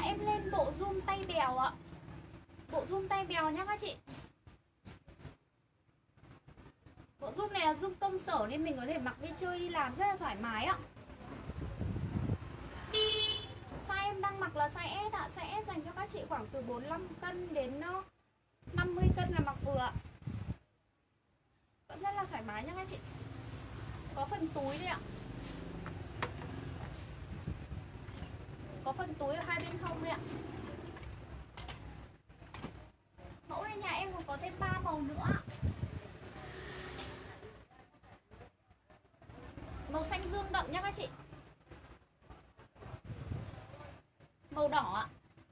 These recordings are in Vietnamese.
em lên bộ zoom tay bèo ạ. Bộ zoom tay bèo nhá các chị. Bộ zoom này là zoom công sở nên mình có thể mặc đi chơi đi làm rất là thoải mái ạ. Size em đang mặc là size S ạ. Size S dành cho các chị khoảng từ 45 cân đến 50 cân là mặc vừa. Vẫn rất là thoải mái nha các chị. Có phần túi đây ạ. Có phần túi ở hai bên hông đây ạ. Mẫu này nhà em còn có thêm 3 màu nữa. Màu xanh dương đậm nhá các chị. Màu đỏ ạ.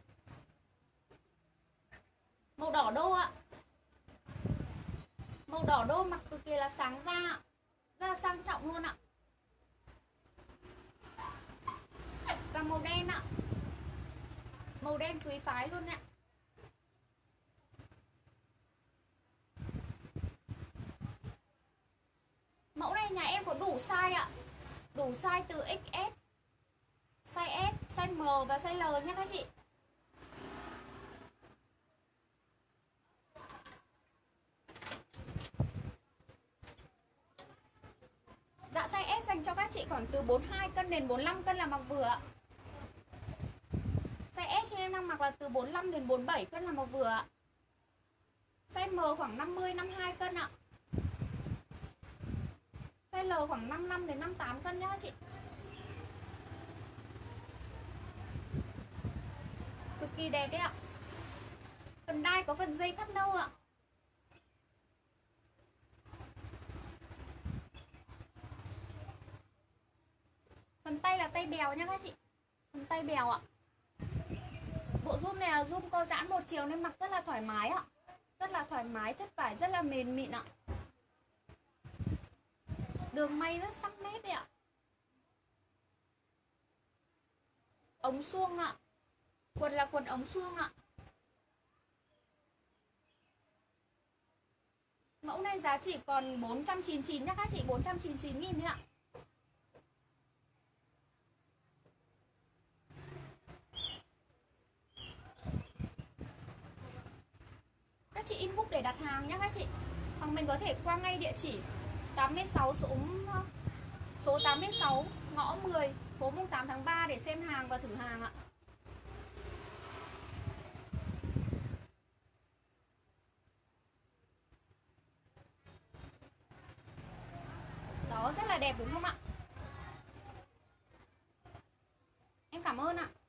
Màu đỏ đô ạ. Màu đỏ đô mặc cực kỳ là sáng da, rất là sang trọng luôn ạ. Và màu đen ạ. Màu đen quý phái luôn ạ. Mẫu này nhà em có đủ size ạ. Đủ size từ XS, size S, size M và size L nhé các chị. Dạ size S dành cho các chị khoảng từ 42 cân đến 45 cân là mặc vừa ạ. Size S thì em đang mặc là từ 45 đến 47 cân là mặc vừa ạ. Size M khoảng 50 52 cân ạ. Size L khoảng 55 đến 58 cân nhá các chị. Cực kỳ đẹp đấy ạ. Phần đai có phần dây cắt nâu ạ. Phần tay là tay bèo nhá các chị. Phần tay bèo ạ. Bộ zoom này là zoom co giãn một chiều nên mặc rất là thoải mái ạ. Rất là thoải mái, chất vải rất là mềm mịn ạ. Đường may rất sắc nét đấy ạ. Ống suông ạ. Quần là quần ống suông ạ. Mẫu này giá chỉ còn 499 nhá các chị, 499.000 đấy ạ. Các chị inbox để đặt hàng nhá các chị. Hoặc mình có thể qua ngay địa chỉ 86 số 86 ngõ 10 phố mùng 8 tháng 3 để xem hàng và thử hàng ạ. Đó, rất là đẹp đúng không ạ? Em cảm ơn ạ.